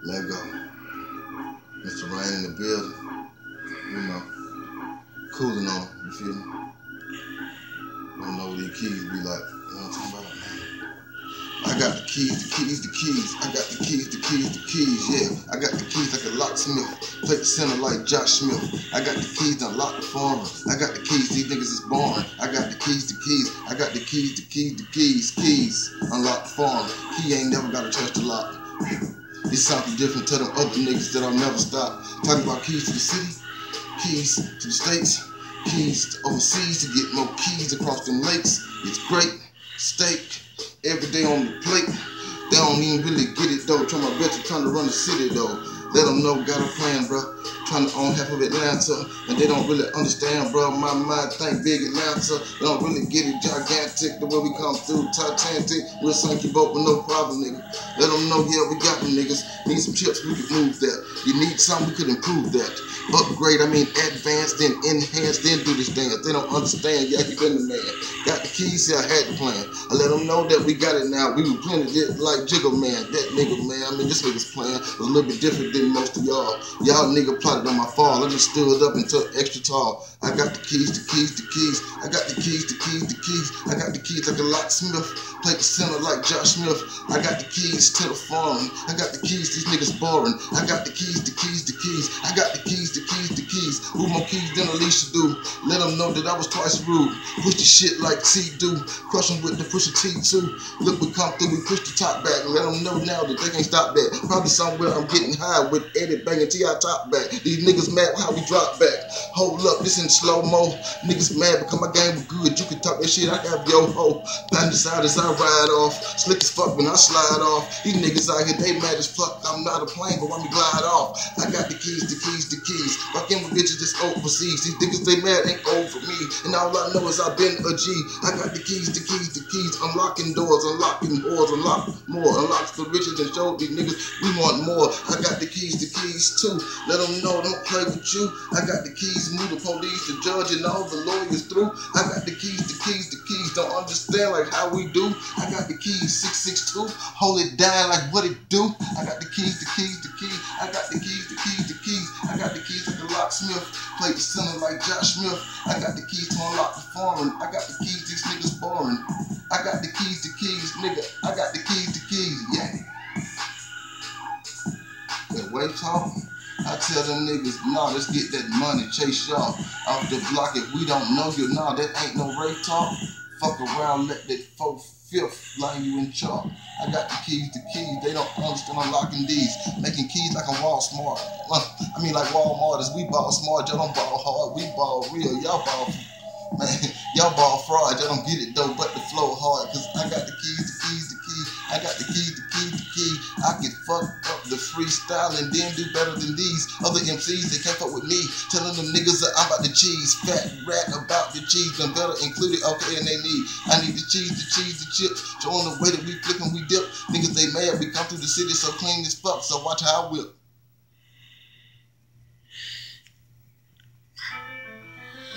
Let go. Mr. Rain in the building. You know, cooling on him, you feel me? Don't know what these keys be like. You know what I'm talking about, man? I got the keys. I got the keys, yeah. I got the keys like a locksmith. Play the center like Josh Smith. I got the keys to unlock the farmer. I got the keys, these niggas is born. I got the keys. I got the keys. Unlock the farmer. Key ain't never gotta touch the lock. It's something different to them other niggas that I'll never stop. Talking about keys to the city, keys to the states, keys to overseas to get more keys across them lakes. It's great, steak, every day on the plate. They don't even really get it though. Trying my best to trying to run the city though. Let them know, got a plan, bro. Trying to own half of Atlanta, and they don't really understand, bro. My mind think big Atlanta. They don't really get it gigantic the way we come through. Titanic, we'll sink your boat with no problem, nigga. Let them know, yeah, we got them niggas. Need some chips, we can move that. You need something, we could improve that. Upgrade, I mean advance, then enhance, then do this dance. They don't understand, yeah, you been the man. Got the keys, yeah, I had the plan. I let them know that we got it now. We replented it like Jiggle Man, that nigga, man. I mean, this nigga's plan was a little bit different than most of y'all. Y'all nigga plotted on my fall. I just stood up and took extra tall. I got the keys. I got the keys. I got the keys like a locksmith. Play the center like Josh Smith. I got the keys to the farm. I got the keys, these niggas boring. I got the keys. I got the keys. Who more keys than Alicia do? Let them know that I was twice rude. Push the shit like T do. Crush them with the pusher T2. Look, we come through, we push the top back. Let them know now that they can't stop that. Probably somewhere I'm getting high with Eddie banging T.I. top back. These niggas mad how we drop back. Hold up, this in slow-mo. Niggas mad because my game was good. You can talk that shit, I have yo ho. Pound side as I ride off. Slick as fuck when I slide off. These niggas out here, they mad as fuck. I'm not a plane, but when we glide off. I got the keys. Fucking with bitches that's overseas. These niggas, they mad, ain't over me. And all I know is I've been a G. I got the keys. Unlocking doors, unlocking doors, unlock more. Unlocks the riches and show these niggas we want more. I got the keys too. Let them know, don't play with you. I got the keys, move the police, the judge, and all the lawyers through. I got the keys. Don't understand like how we do. I got the keys, 662. Hold it down like what it do. I got the keys. I got the keys. I got the keys like a locksmith. Play the center like Josh Smith. I got the keys to unlock the foreign. I got the keys, these niggas boring. I got the keys, nigga. I got the keys, yeah. But wait talking. I tell them niggas, nah, let's get that money, chase y'all off the block. If we don't know you, nah, that ain't no rape talk. Fuck around, let that 4/5 line you in chalk. I got the keys. They don't understand unlocking these. Making keys like a Walmart. I mean like Walmart is we ball smart, y'all don't ball hard. We ball real, y'all ball, man, y'all ball fraud. Y'all don't get it though, but the flow hard. Cause I got the keys. I got the keys. I can fuck up the freestyle and then do better than these other MCs. They can't fuck with me. Telling them niggas that I'm about the cheese. Fat rat about the cheese. Done better included, okay, and they need. I need the cheese, the chips. Showing the way that we flip and we dip. Niggas, they mad. We come through the city so clean as fuck. So watch how I whip.